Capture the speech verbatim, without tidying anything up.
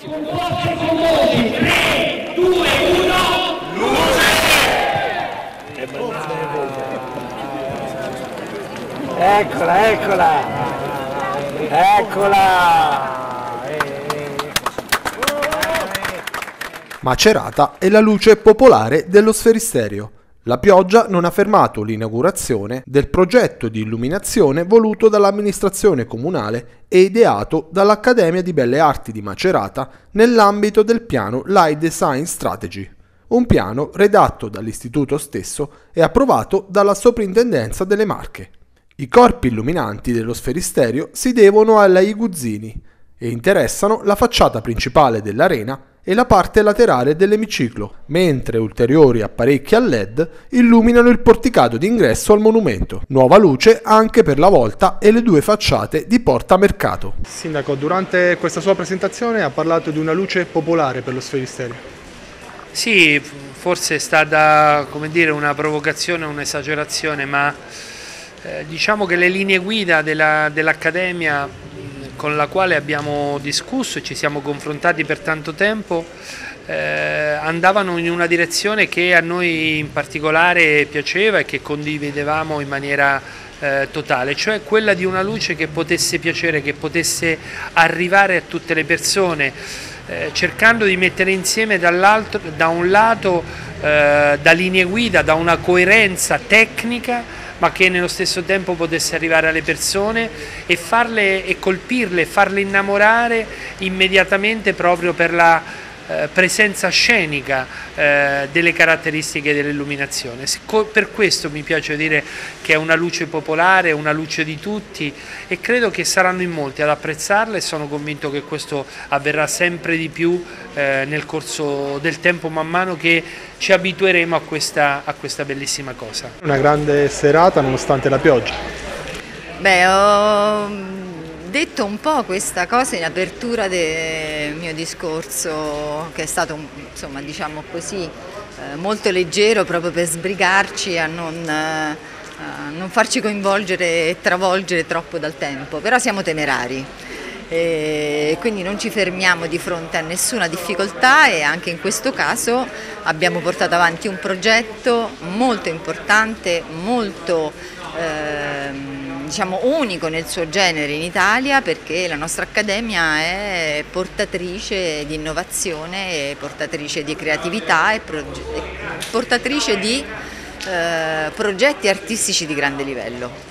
Con vostri famosi tre, due, uno, luce! Eccola, eccola! Eccola! Macerata è la luce popolare dello Sferisterio. La pioggia non ha fermato l'inaugurazione del progetto di illuminazione voluto dall'amministrazione comunale e ideato dall'Accademia di Belle Arti di Macerata nell'ambito del piano Light Design Strategy, un piano redatto dall'istituto stesso e approvato dalla Soprintendenza delle Marche. I corpi illuminanti dello Sferisterio si devono alla Iguzzini e interessano la facciata principale dell'arena e la parte laterale dell'emiciclo, mentre ulteriori apparecchi a L E D illuminano il porticato d'ingresso al monumento. Nuova luce anche per la volta e le due facciate di Porta Mercato. Sindaco, durante questa sua presentazione ha parlato di una luce popolare per lo Sferisterio. Sì, forse è stata, come dire, una provocazione, un'esagerazione, ma eh, diciamo che le linee guida della, dell'Accademia con la quale abbiamo discusso e ci siamo confrontati per tanto tempo, eh, andavano in una direzione che a noi in particolare piaceva e che condividevamo in maniera eh, totale, cioè quella di una luce che potesse piacere, che potesse arrivare a tutte le persone, eh, cercando di mettere insieme dall'altro, da un lato eh, da linee guida, da una coerenza tecnica, ma che nello stesso tempo potesse arrivare alle persone e farle e colpirle, farle innamorare immediatamente proprio per la eh, presenza scenica eh, delle caratteristiche dell'illuminazione. Per questo mi piace dire che è una luce popolare, una luce di tutti, e credo che saranno in molti ad apprezzarla, e sono convinto che questo avverrà sempre di più eh, nel corso del tempo, man mano che ci abitueremo a questa, a questa bellissima cosa. Una grande serata nonostante la pioggia. Beh, ho detto un po' questa cosa in apertura del mio discorso, che è stato, insomma, diciamo così, eh, molto leggero, proprio per sbrigarci a non, eh, a non farci coinvolgere e travolgere troppo dal tempo, però siamo temerari. E quindi non ci fermiamo di fronte a nessuna difficoltà, e anche in questo caso abbiamo portato avanti un progetto molto importante, molto eh, diciamo unico nel suo genere in Italia, perché la nostra Accademia è portatrice di innovazione, portatrice di creatività e portatrice di eh, progetti artistici di grande livello.